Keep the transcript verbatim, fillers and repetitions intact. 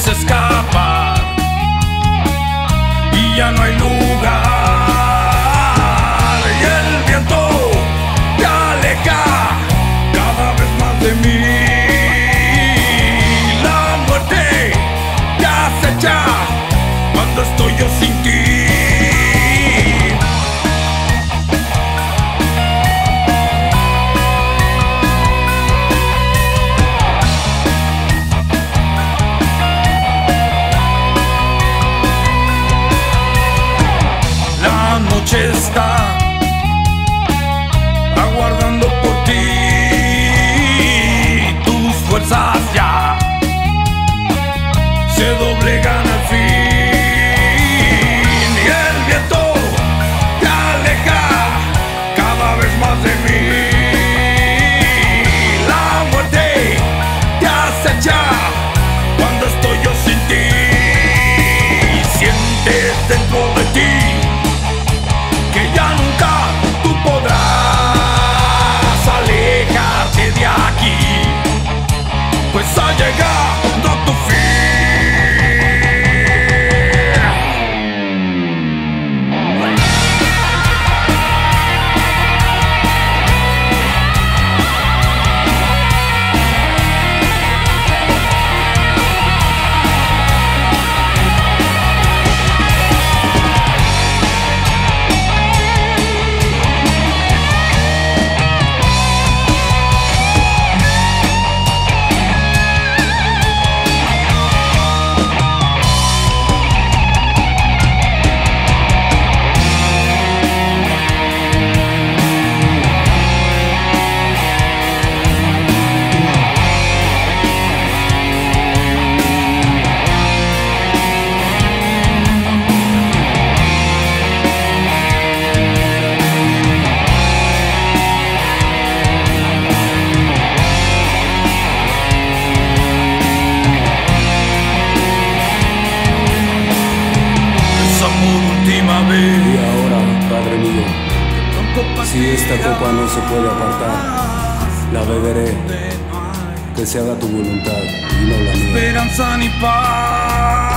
quieres escapar y ya no hay lugar, y el viento te aleja cada vez más de mí. La muerte te acecha cuando estoy yo sin ti. La noche está aguardando por ti, tus fuerzas ya se doblegan al fin, y el viento te aleja cada vez más de mí. La muerte te acecha cuando estoy yo sin ti. Sientes dentro de ti que ya nunca tú podrás alejarte de aquí, pues ha llegado tu fin. Y ahora, Padre mío, si esta copa no se puede apartar, la beberé, que se haga tu voluntad y no la mía. Esperanza ni paz.